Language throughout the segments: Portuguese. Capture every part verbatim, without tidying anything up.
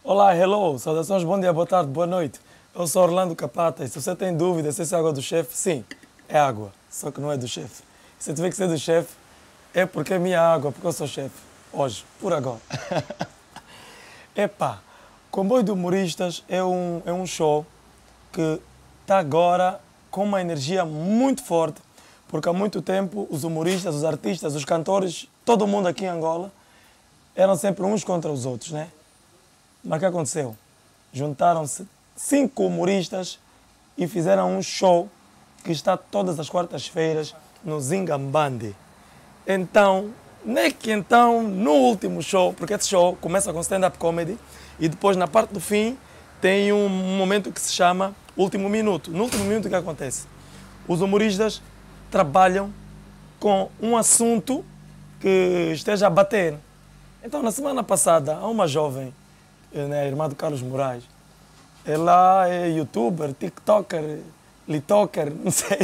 Olá, hello, saudações, bom dia, boa tarde, boa noite. Eu sou Orlando Capata e se você tem dúvida se essa é água do chefe, sim, é água, só que não é do chefe. Se tiver que ser do chefe, é porque é minha água, porque eu sou chefe, hoje, por agora. Epá, Comboio de Humoristas é um, é um show que está agora com uma energia muito forte, porque há muito tempo os humoristas, os artistas, os cantores, todo mundo aqui em Angola, eram sempre uns contra os outros, né? Mas o que aconteceu? Juntaram-se cinco humoristas e fizeram um show que está todas as quartas-feiras no Zingambandi. Então, não é que então, no último show, porque esse show começa com stand-up comedy e depois na parte do fim tem um momento que se chama Último Minuto. No último minuto o que acontece? Os humoristas trabalham com um assunto que esteja a bater. Então, na semana passada, há uma jovem, né, a irmã do Carlos Moraes, ela é youtuber, tiktoker, litoker, não sei,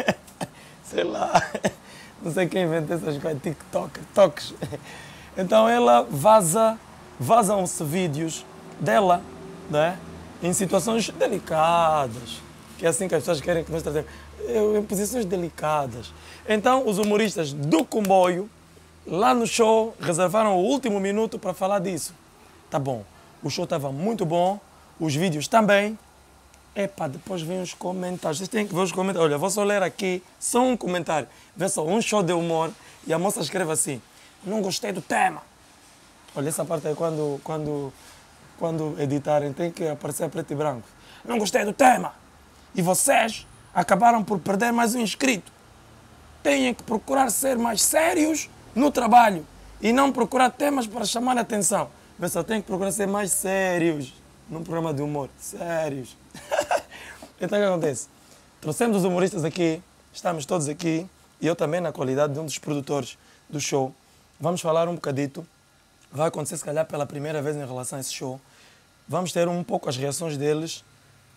sei lá, não sei quem inventou essas coisas, tiktoker, toques. Então ela vaza, vazam-se vídeos dela, né, em situações delicadas, que é assim que as pessoas querem que nós trazemos, em posições delicadas. Então os humoristas do comboio, lá no show, reservaram o último minuto para falar disso. Tá bom. O show estava muito bom, os vídeos também. Epá, depois vem os comentários. Vocês têm que ver os comentários. Olha, vou só ler aqui, só um comentário. Vê só, um show de humor. E a moça escreve assim, não gostei do tema. Olha, essa parte aí, quando, quando, quando editarem, tem que aparecer preto e branco. Não gostei do tema. E vocês acabaram por perder mais um inscrito. Têm que procurar ser mais sérios no trabalho e não procurar temas para chamar a atenção. Pessoal, tem que procurar ser mais sérios num programa de humor. Sérios. Então o que acontece? Trouxemos os humoristas aqui, estamos todos aqui, e eu também na qualidade de um dos produtores do show. Vamos falar um bocadito. Vai acontecer se calhar pela primeira vez em relação a esse show. Vamos ter um pouco as reações deles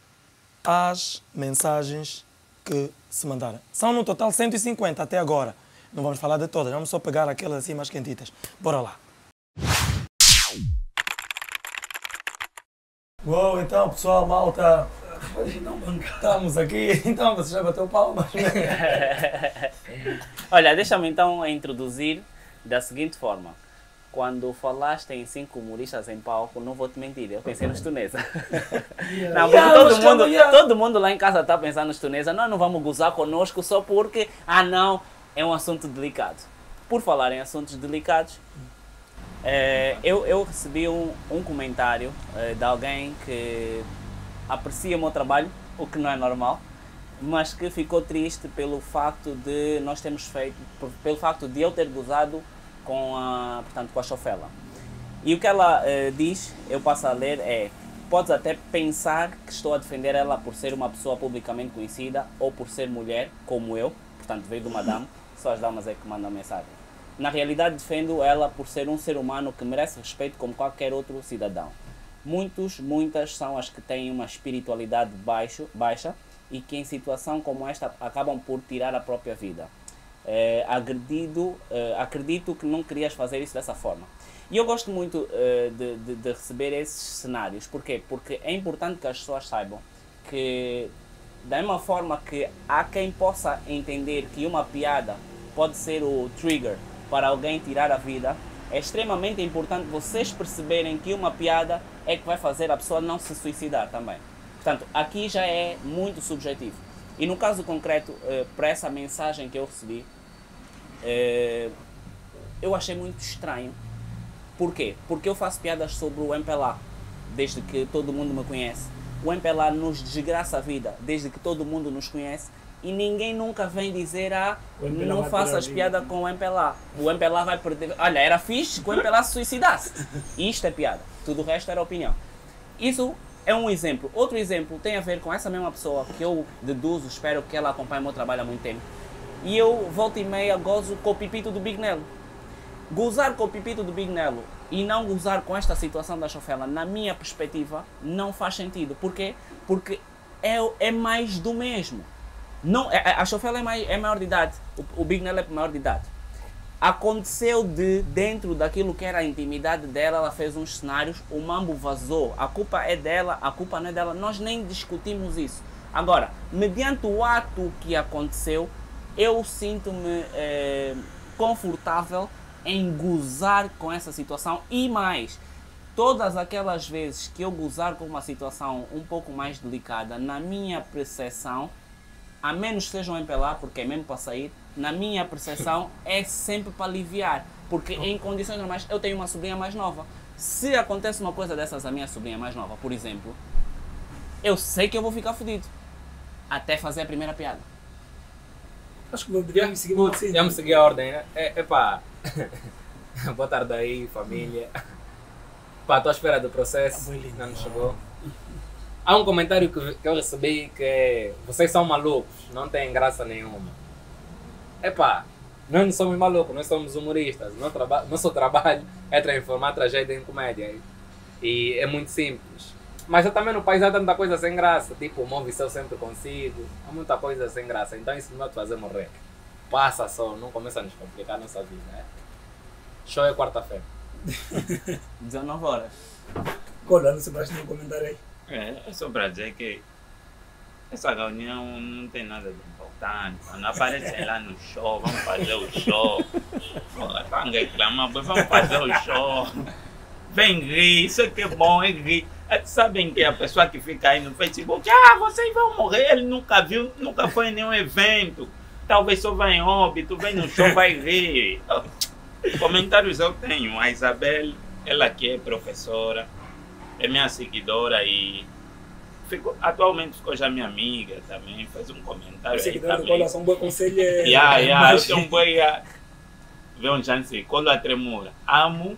às mensagens que se mandaram. São no total cento e cinquenta até agora. Não vamos falar de todas, vamos só pegar aquelas assim mais quentitas. Bora lá. Uou, então pessoal, malta, estamos aqui, então você já bateu palmas? Olha, deixa-me então introduzir da seguinte forma. Quando falaste em cinco humoristas em palco, não vou te mentir, eu pensei nos Tunesa. Yeah. Não, porque yeah, todo, mundo, yeah. todo mundo lá em casa está pensando nos Tunesa, nós não vamos gozar connosco só porque, ah não, é um assunto delicado. Por falar em assuntos delicados, É, eu, eu recebi um, um comentário é, de alguém que aprecia o meu trabalho, o que não é normal, mas que ficou triste pelo facto de nós termos feito, pelo facto de eu ter gozado com a, portanto, com a Chofela. E o que ela é, diz, eu passo a ler, é: podes até pensar que estou a defender ela por ser uma pessoa publicamente conhecida ou por ser mulher, como eu, portanto veio de uma dama, só as damas é que mandam mensagem. Na realidade, defendo ela por ser um ser humano que merece respeito como qualquer outro cidadão. Muitos, muitas são as que têm uma espiritualidade baixo, baixa e que em situação como esta acabam por tirar a própria vida. É, agredido, é, acredito que não querias fazer isso dessa forma. E eu gosto muito é, de, de, de receber esses cenários. Porquê? Porque é importante que as pessoas saibam que, da mesma forma que há quem possa entender que uma piada pode ser o trigger para alguém tirar a vida, é extremamente importante vocês perceberem que uma piada é que vai fazer a pessoa não se suicidar também. Portanto, aqui já é muito subjetivo. E no caso concreto, eh, para essa mensagem que eu recebi, eh, eu achei muito estranho. Porquê? Porque eu faço piadas sobre o M P L A, desde que todo mundo me conhece. O M P L A nos desgraça a vida, desde que todo mundo nos conhece. E ninguém nunca vem dizer, ah, não faças piada com o M P L A. O M P L A vai perder. Olha, era fixe que o M P L A se suicidasse. E isto é piada. Tudo o resto era opinião. Isso é um exemplo. Outro exemplo tem a ver com essa mesma pessoa que eu deduzo, espero que ela acompanhe o meu trabalho há muito tempo. E eu, volta e meia, gozo com o Pipito do Big Nelo. Gozar com o Pipito do Big Nelo e não gozar com esta situação da Chofela, na minha perspectiva, não faz sentido. Porquê? Porque é, é mais do mesmo. Não, a Chofela é, mais, é maior de idade, o, o Big Nelo é maior de idade. Aconteceu de, dentro daquilo que era a intimidade dela, ela fez uns cenários, o mambo vazou. A culpa é dela, a culpa não é dela. Nós nem discutimos isso. Agora, mediante o ato que aconteceu, eu sinto-me eh, confortável em gozar com essa situação e mais. Todas aquelas vezes que eu gozar com uma situação um pouco mais delicada, na minha percepção, a menos que sejam empelar, porque é mesmo para sair, na minha percepção é sempre para aliviar. Porque em condições normais eu tenho uma sobrinha mais nova. Se acontece uma coisa dessas à minha sobrinha mais nova, por exemplo, eu sei que eu vou ficar fodido. Até fazer a primeira piada. Acho que devíamos seguir, devíamos seguir a ordem, né? É, epá. Boa tarde aí, família. Pá, estou à espera do processo. Não nos chegou. Há um comentário que, que eu recebi que é: vocês são malucos, não tem graça nenhuma. Epá, nós não somos malucos, nós somos humoristas. Nosso, traba nosso trabalho é transformar tragédia em comédia. E é muito simples. Mas eu também no país há tanta coisa sem graça. Tipo, move eu sempre consigo. Há muita coisa sem graça. Então isso não vai te fazer morrer. Passa só, não começa a nos complicar a nossa vida. Né? Show é quarta-feira. dezenove horas. Olha, não se basta nenhum comentário aí. É, é só para dizer que essa reunião não tem nada de importante. Quando aparecem lá no show, vamos fazer o show. Vamos reclamar, vamos fazer o show. Vem rir, isso é que é bom, é rir. Sabem que a pessoa que fica aí no Facebook, ah, vocês vão morrer, ele nunca viu, nunca foi em nenhum evento. Talvez só vai em óbito, vem no show, vai rir. Comentários eu tenho. A Isabel, ela que é professora, é minha seguidora e ficou, atualmente ficou já minha amiga também, fez um comentário. Seguidora do Cola, são um bom conselho. Yeah, yeah, eu tenho um bom. Vê um chance, Colo a Tremura. Amo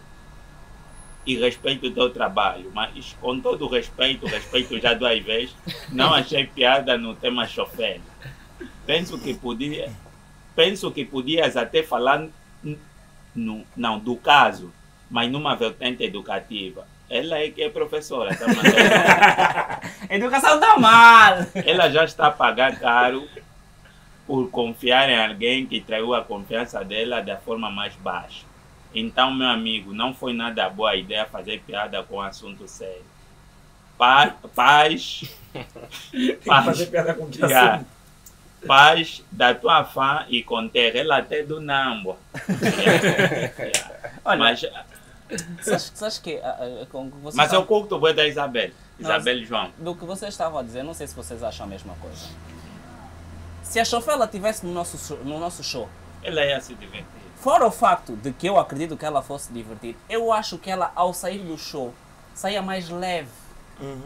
e respeito o teu trabalho, mas com todo o respeito, respeito já duas vezes, não achei piada no tema chofer. Penso que podia, penso que podias até falar no, não, do caso, mas numa vertente educativa. Ela é que é professora, tá mandando. Educação tá mal! Ela já está a pagar caro por confiar em alguém que traiu a confiança dela da forma mais baixa. Então, meu amigo, não foi nada boa ideia fazer piada com um assunto sério. Pa paz. Paz. Fazer piada com que Yeah. assunto? Paz da tua fã e conter ela até do Nambo. Yeah. Olha, Mas, Você acha que... Uh, com, você mas eu sabe, curto o boi da Isabel. Isabel Nós- João. do que vocês estavam a dizer, não sei se vocês acham a mesma coisa. Se a Chofela estivesse no nosso, show- no nosso show, Ela ia se divertir. fora o facto de que eu acredito que ela fosse divertir, eu acho que ela, ao sair do show, saía mais leve. Uhum.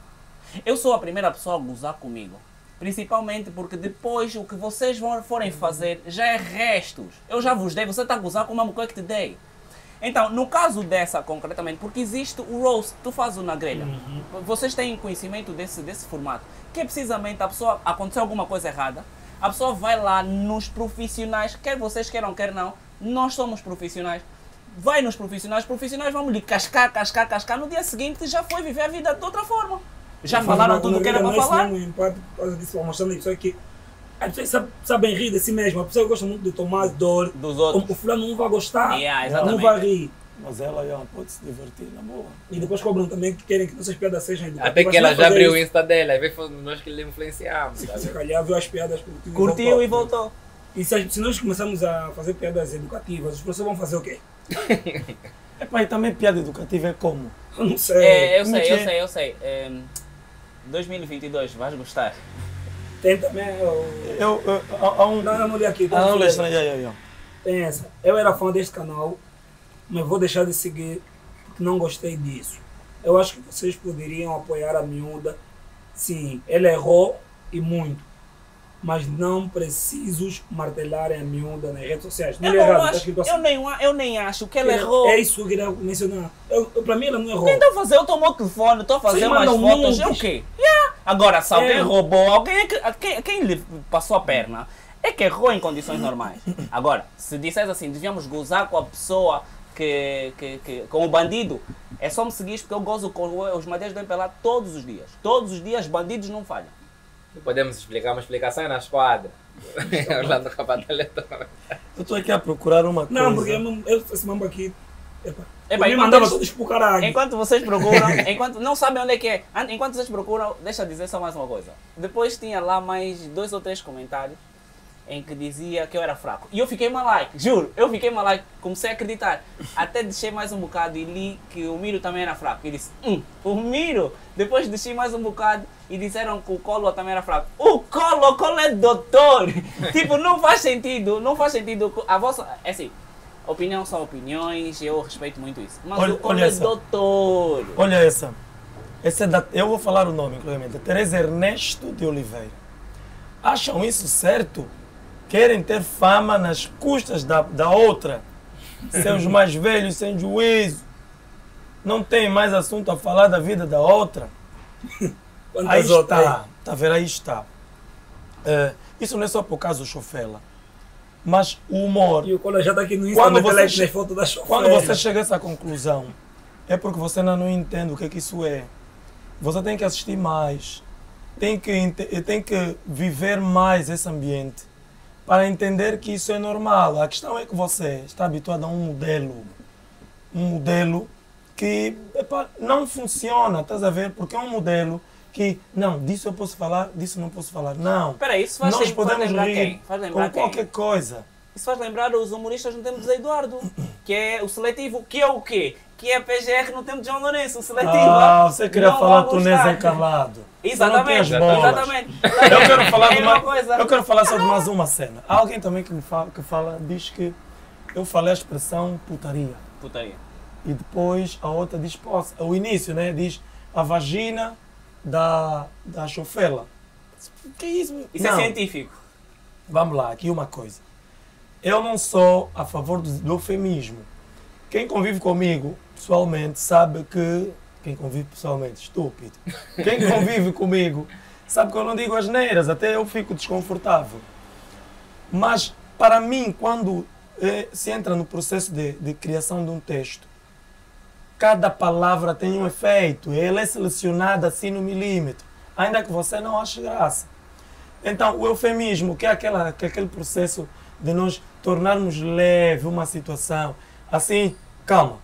Eu sou a primeira pessoa a gozar comigo. Principalmente porque depois o que vocês vão, forem fazer já é restos. Eu já vos dei, você está a gozar com uma coisa que te dei. Então, no caso dessa concretamente, porque existe o roast, tu fazes o na grelha. Vocês têm conhecimento desse, desse formato. Que é precisamente a pessoa, aconteceu alguma coisa errada, a pessoa vai lá nos profissionais, quer vocês queiram, quer não, nós somos profissionais. Vai nos profissionais, os profissionais vão lhe cascar, cascar, cascar. No dia seguinte já foi viver a vida de outra forma. Já Mas falaram na- tudo na o que era vida para não é falar. isso mesmo, em parte, por causa disso, vou mostrando a pessoa que as pessoas sabem, sabem rir de si mesmo. A pessoa gosta muito de tomar dor. Dos O, outros. o fulano não vai gostar, Yeah, não exatamente. vai rir. Mas ela já pode se divertir na boa. E depois cobram também que querem que nossas piadas sejam educativas. Até que ela Mas já não fazer abriu o isso. Insta dela, aí foi nós que lhe influenciamos. Tá Se vendo? calhar viu as piadas, curtiu, Curtiu e voltou. E se, se nós começarmos a fazer piadas educativas, os professores vão fazer o quê? Epá, e também piada educativa é como? Eu não sei. É, eu como é sei, que eu é? sei, eu sei. É, dois mil e vinte e dois, vais gostar. Tem também. Eu... Eu, eu, há, há um... Não, não, não li aqui. tem Ah, não, um lê, filme. estranho, yeah, yeah, Tem essa. Eu era fã deste canal, mas vou deixar de seguir porque não gostei disso. Eu acho que vocês poderiam apoiar a miúda. Sim, ela errou e muito. Mas não precisos martelarem a miúda nas redes sociais. Não Eu, é não errado, está acho, escrito assim. eu, nem, a- eu nem acho que ela É- errou. É isso que eu queria mencionar. Eu, eu, para mim ela não errou. Então fazer, eu tomo o telefone, estou a fazer Vocês umas mandam fotos, é o nudes. quê? Yeah. Agora, se alguém É. roubou, alguém é que, a quem, a quem lhe passou a perna, é que errou em condições normais. Agora, se disseres assim, devíamos gozar com a pessoa, que, que, que, com o bandido, é só me seguir porque eu gozo com os madeiros do M P L A todos os dias. Todos os dias, bandidos não falham. Não podemos explicar, uma explicação é na esquadra. Orlando Capatalha. Eu estou aqui a procurar uma coisa. Não, porque eu, eu, esse mambo aqui. Epa, Epa, eu me enquanto mandava eles- todos pro caralho. Enquanto vocês procuram, enquanto não sabem onde é que é, an- enquanto vocês procuram, deixa eu dizer só mais uma coisa. Depois tinha lá mais dois ou três comentários em que dizia que eu era fraco. E eu fiquei malaico, juro, eu fiquei malaico, comecei a acreditar. Até deixei mais um bocado e li que o Miro também era fraco. E disse, hum, o Miro? Depois deixei mais um bocado e disseram que o Colo também era fraco. O Colo, o Colo é doutor! Tipo, não faz sentido, não faz sentido. A vossa, é assim, opinião são opiniões, eu respeito muito isso. Mas Olha- o Colo olha é essa. doutor. Olha essa. Essa é da, eu vou falar o nome, inclusive. Teresa Ernesto de Oliveira. Acham isso certo? Querem ter fama nas custas da, da outra. Ser os mais velhos, sem juízo. Não tem mais assunto a falar da vida da outra. Aí Quantas outras aí? está. Está a ver? Aí está. É, isso não é só por causa do Chofela. Mas o humor. E o Cola já está aqui no Insta, Quando metendo você, like che- nas fotos da chofer. quando você chega a essa conclusão, é porque você ainda não entende o que é que isso é. Você tem que assistir mais, tem que, ente- tem que viver mais esse ambiente para entender que isso é normal. A questão é que você está habituado a um modelo, um modelo que epá, não funciona, estás a ver? Porque é um modelo que, não, disso eu posso falar, disso não posso falar. Não. Espera aí, isso faz, Nós lem- faz podemos lembrar rir quem? Faz lembrar com quem? qualquer coisa. Isso faz lembrar os humoristas no tempo de Zé Eduardo, que é o seletivo, que é o quê? Que é P G R no tempo de João Lourenço, o seletivo. Ah, ah, você queria não falar vão tunês gostar. encalado. Exatamente, Você não tem as bolas. exatamente. Eu quero falar É de uma uma, coisa. eu quero falar só de mais uma cena. Há alguém também que me fala, que fala, diz que eu falei a expressão putaria. Putaria. E depois a outra diz, posso, o início, né, diz a vagina da, da chofela. Que isso? Isso Não. é científico. Vamos lá, aqui uma coisa. Eu não sou a favor do, do eufemismo. Quem convive comigo pessoalmente sabe que... Quem convive pessoalmente, estúpido. Quem convive comigo sabe que eu não digo asneiras, até eu fico desconfortável. Mas, para mim, quando eh, se entra no processo de, de criação de um texto, cada palavra tem um efeito, ela é selecionada assim no milímetro, ainda que você não ache graça. Então, o eufemismo, que é, aquela, que é aquele processo de nós tornarmos leve uma situação, assim, calma.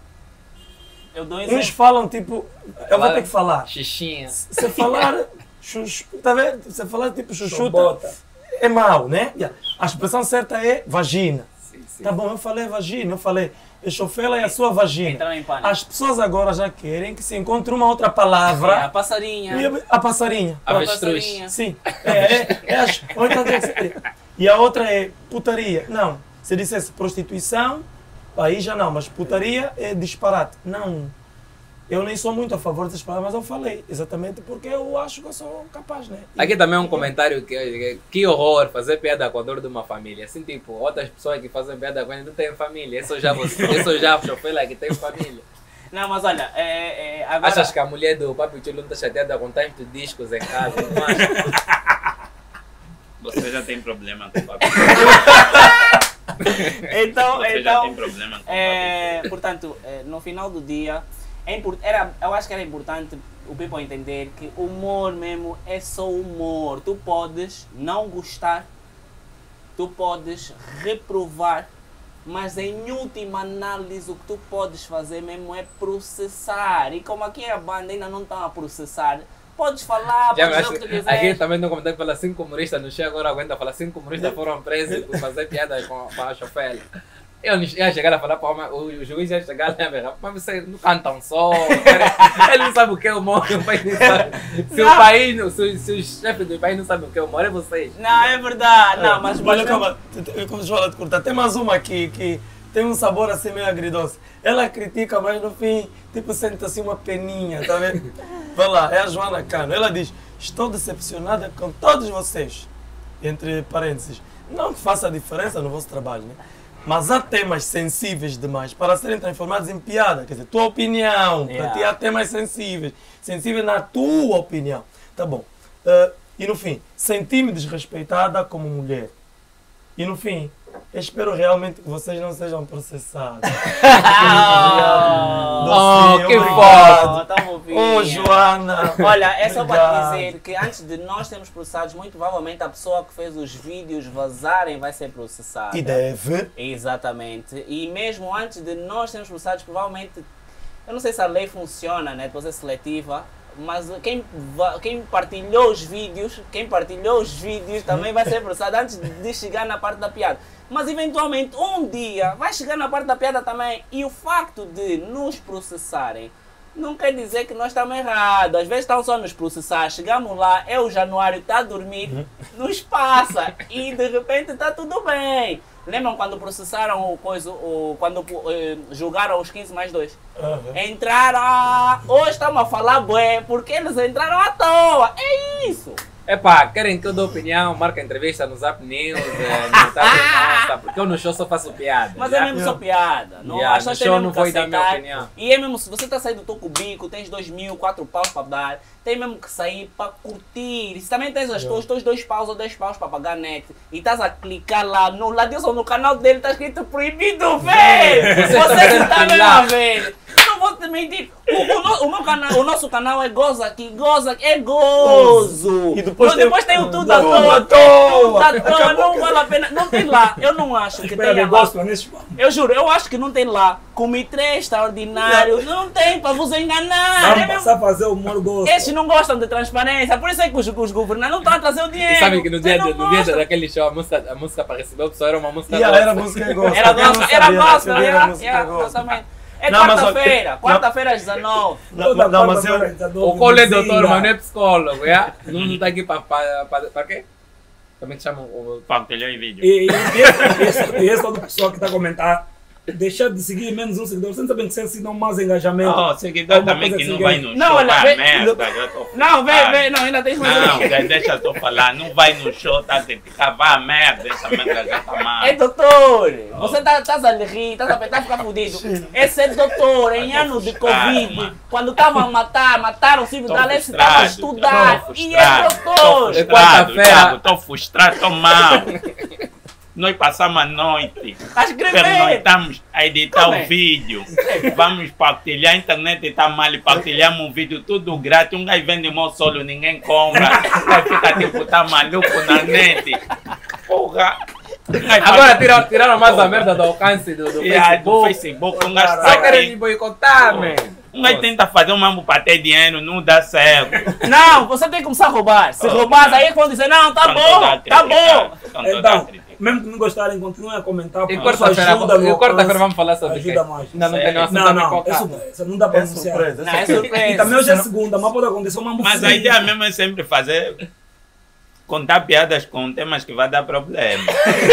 Eu dou um Uns exemplo. falam tipo, eu vou ter que falar. Xixinha. Se falar, chuchu, tá vendo? Se falar tipo chuchuta, Chobota. é mau, né? A expressão certa é vagina. Sim, sim. Tá bom, eu falei vagina, eu falei chofela é a sua vagina. Entraram em pânico. As pessoas agora já querem que se encontre uma outra É, a palavra. passarinha. E a, a passarinha. A Avestruz. passarinha. Sim. É, é, é as, ou então tem que ser- e a outra é putaria. Não. Se dissesse prostituição, aí já não, mas putaria é disparate. Não. Eu nem sou muito a favor dessas palavras, mas eu falei. Exatamente porque eu acho que eu sou capaz, né? E- Aqui também é um comentário que, que, que horror fazer piada com a dor de uma família. Assim, tipo, outras pessoas que fazem piada com ele não têm família. Eu sou já você, eu sou já a chofela que tem família. Não, mas olha, é, é, agora... Achas que a mulher do Papi Chulo não está chateada com tantos discos em casa? Não acha? Você já tem problema com o papo. Então, Você já tem então problema com o papo. é, portanto, é, no final do dia, é import, era, eu acho que era importante o people entender que o humor mesmo é só humor. Tu podes não gostar, tu podes reprovar, mas em última análise o que tu podes fazer mesmo é processar. E como aqui a banda ainda não está a processar, podes falar, Já podes me dizer o que tu acho- quiser. aqui também no comentário fala cinco humoristas no chão, agora aguenta falar cinco humoristas foram presos por fazer piada com, com a chofela. Eu não ia chegar a falar para o homem, o juiz ia chegar lá e ia mas você não canta um só, ele não sabe o que é humor, o país não sabe. Se o Não. país, não- se, os- se os chefes do país não sabem o que é humor, é vocês. Não, é verdade. Não, mas... Olha, mas calma, eu vou lá te cortar. Tem mais uma aqui que tem um sabor assim meio agridoce. Ela critica, mas no fim, tipo, sente assim uma peninha, tá vendo? Vai lá, é a Joana Cano. Ela diz, estou decepcionada com todos vocês. Entre parênteses. Não que faça diferença no vosso trabalho, né? Mas há temas sensíveis demais para serem transformados em piada. Quer dizer, tua opinião, para Yeah. ti há temas sensíveis. Sensíveis na tua opinião. Tá bom. Uh, e no fim, senti-me desrespeitada como mulher. E no fim, Eu espero realmente que vocês não sejam processados. Oh, Docinho, que obrigado. Oh, tá fofinha. Ô, Joana. Olha, é só para Obrigado. dizer que antes de nós sermos processados, muito provavelmente a pessoa que fez os vídeos vazarem vai ser processada. E deve. Exatamente. E mesmo antes de nós sermos processados, provavelmente, eu não sei se a lei funciona, né, depois é seletiva, mas quem, va- quem partilhou os vídeos, quem partilhou os vídeos também vai ser processado antes de chegar na parte da piada. Mas eventualmente um dia vai chegar na parte da piada também. E o facto de nos processarem não quer dizer que nós estamos errados. Às vezes estão só nos processar. Chegamos lá, é o Januário, está a dormir, nos passa e de repente está tudo bem. Lembram quando processaram o coisa, o, quando eh, julgaram os quinze mais dois? Uhum. Entraram, ah, hoje estamos a falar bué, porque eles entraram à toa. É isso. Epá, querem que eu dê opinião, marca entrevista no Zap News, eh, no Tarde Nossa, porque eu no show só faço piada. Mas já? é mesmo só piada. Não, Yeah, as pessoas no têm show mesmo não que vou dar minha aceitar. opinião. E é mesmo, se você está a sair do teu cubico, tens dois mil, quatro paus para dar, tem mesmo que sair para curtir. E se também tens as tuas, teus dois paus ou dez paus para pagar net e estás a clicar lá no Ladilson, no canal dele, está escrito proibido ver! Você Você está que vendo está mesmo lá. a ver! Eu não vou te mentir. O, o, no- o meu canal, o nosso canal é Goza aqui, Goza aqui, é gozo! E depois Mas tem- depois tem o tudo Tudo à à toa. toa. Tudo à toa, não vale a pena. Não tem lá. Eu não acho que Espera, tenha eu lá. gosto nesse spam. Eu juro, eu acho que não tem lá. Comitê extraordinário. Não tem para vos enganar. É Vamos mesmo- passar a fazer o humor gosto. Esses não gostam de transparência. Por isso é que os, os governantes não estão a trazer o dinheiro. E sabe que no dia, Vocês de- não no dia gostam. daquele show, a música, a música para receber o pessoal era uma música E gospel. era música gospel. Era Quem não gospel, era sabia, gospel, aquele era, música era, gospel. exatamente. É Não, mas só- quarta-feira, não. quarta-feira às dezenove. Não, Toda não, mas eu, quarta-feira, tá O Cole é vizinha. doutor, mas não é psicólogo, yeah? Não está aqui para para quê? Como é que chama o... Partilhou em vídeo. E, e, e esse, esse, e esse todo pessoal que está a comentar, deixar de seguir menos um seguidor, você não sabe que você se não mais engajamento. Oh, seguidor Alguma também coisa que não assim, vai que- no Não, show, olha, vai vê- a merda. já tô Não, vem, falando. vem, não, ainda tens mais Não, um. já deixa eu falar, não vai no show, tá a criticar, vai a merda, essa merda já tá mal. É doutor! Você tá, tá a lhe rir, tá a tá a ficar fudido. Esse é doutor, em Eu tô ano de frustrado, Covid, mano. quando estavam a matar, mataram o Silvio Tô D'Alessio, estava a frustrado, estudar. tô E é frustrado, tô doutor! É frustrado, quarta-feira. Thiago, tô frustrado, tô mal. Nós passamos a noite, Tá escrevendo! pernoitamos a editar Como é? o vídeo, vamos partilhar, a internet está mal, partilhamos um vídeo tudo grátis, um gajo vende mó solo, ninguém compra, vai ficar tipo, tá maluco na net. Porra! Agora tiraram, tiraram mais a merda do alcance do, do Yeah, do Facebook. Facebook, um gajo Só tá querem me aqui. boicotar, man. Um gajo tenta fazer um mambo para ter dinheiro, não dá certo. Não, você tem que começar a roubar. Se roubar, aí é quando dizer, não, tá Estão toda bom, a tá criticar, bom. estão toda a Então, criticar. mesmo que não gostarem, continuem a comentar. E porque isso quarta-feira ajuda no e quarta-feira alcance, vamos falar sobre o quê? Ajuda mais. Ainda não tem nossa Não, não, é surpresa, não dá para é anunciar. surpresa. Não, é E surpresa. também hoje é segunda, mas pode acontecer uma Mas a ideia mesmo é sempre fazer, contar piadas com temas que vai dar problema.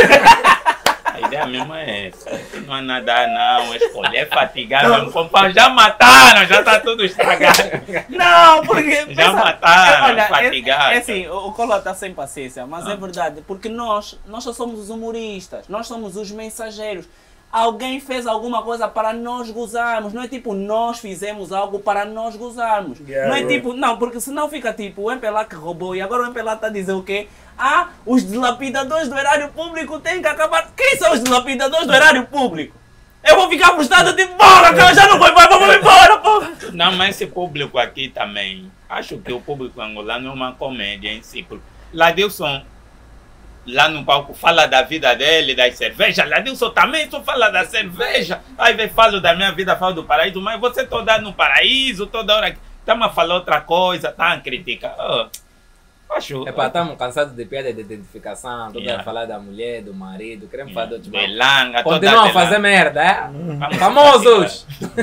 A ideia mesmo é essa. Não há nada não, escolher fatigar mesmo. Compa, já mataram, já está tudo estragado. Não, porque. Já mataram, olha, é, fatigado. é assim, o, o Colo está sem paciência, mas é verdade, porque nós, nós só somos os humoristas, nós somos os mensageiros. Alguém fez alguma coisa para nós gozarmos, não é tipo nós fizemos algo para nós gozarmos. Yeah, não é bro. tipo, não, porque senão fica tipo o M P L A que roubou e agora o M P L A está a dizer o quê? Ah, os dilapidadores do erário público têm que acabar. Quem são os dilapidadores do erário público? Eu vou ficar frustrado, tipo, bora, cara, já não vou embora, vamos embora, porra! Não, mas esse público aqui também, acho que o público angolano é uma comédia em si. Ladilson, lá no palco, fala da vida dele, das cervejas. Ladilson também só fala da cerveja. Aí vem, falo da minha vida, falo do paraíso, mas você toda no paraíso, toda hora. Estamos a falar outra coisa, tá a criticar. Oh, acho. Epá, estamos cansados de piada de identificação, toda Yeah. a falar da mulher, do marido, queremos falar de outros bagulho. Belanga, toda Continuam a tela- fazer merda, é? Vamos Famosos!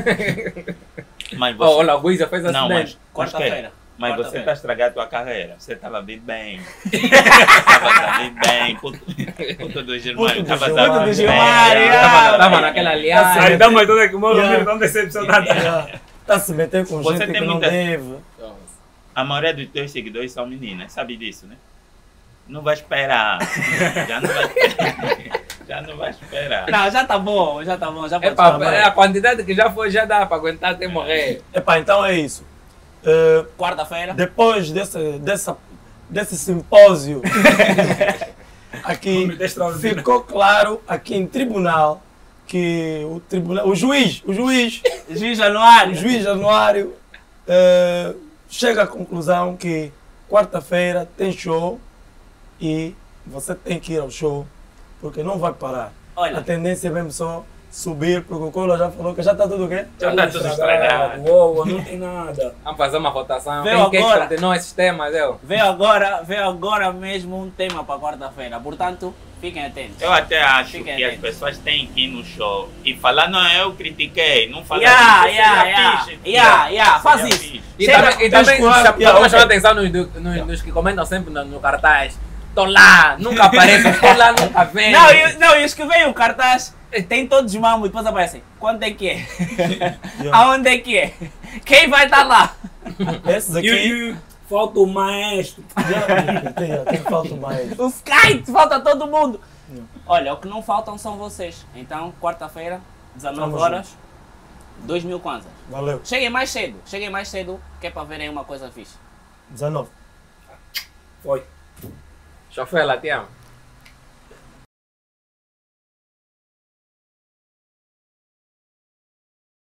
Mas Oh, você, olha, o Guiza fez não, mas, acidente. mas, Quarta-feira. mas você Quarta-feira. está a estragar a tua carreira. Você estava bem bem. Estava a vir bem. Puto, puto do Gilmar. Puto do Estava Gilmar, a vir do Gilmar, bem. yeah. Tava, tava naquela aliança. Aí dá mais toda que morre, Yeah. não decepcionada. Está a se meter com Você gente tem que não muita- deve. A maioria dos teus seguidores são meninas, sabe disso, né? Não vai esperar. Já não vai esperar. Já não vai esperar. Não, já tá bom, já tá bom, já pode Epá, chamar. a quantidade que já foi já dá para aguentar até morrer. Epá, então é isso. Eh, Quarta-feira. depois desse, dessa, desse simpósio aqui ficou claro aqui em tribunal que o tribunal, o juiz, o juiz, Juiz Januário. o juiz Januário eh, chega à conclusão que quarta-feira tem show e você tem que ir ao show porque não vai parar. Olha. A tendência é mesmo só subir, porque o Cola já falou que já está tudo o quê? Já está tudo estragado. Uou, não tem nada. Vamos fazer uma votação. Veio Quem agora. quer continuar esses temas, eu? Veio agora, veio agora mesmo um tema para quarta-feira. Portanto, fiquem atentos. Eu até acho Fiquem que as atentos. pessoas têm que ir no show e falar, não, eu critiquei, não falar Yeah, isso, yeah, seria yeah, fixe, yeah, yeah, faz seria isso. fixe. E Chega, também, e também tens chama- que- vamos chamar ok. atenção nos, do- nos, nos que comentam sempre no, no cartaz. Estou lá, nunca apareço, estou lá, nunca venho. Não, e, não, e os que veem o cartaz tem todos os mamos e depois aparecem. Quanto é que é? Aonde é que é? Quem vai estar lá? Esses aqui. E, e, falta o maestro. Já, tem, tem falta mais. Os kites, falta todo mundo. Olha, o que não faltam são vocês. Então, quarta-feira, dezenove Tamo horas, dois mil kwanzas. Valeu. Cheguem mais cedo, cheguem mais cedo, que é para verem uma coisa fixe. dezenove. Foi. Chofela, te amo.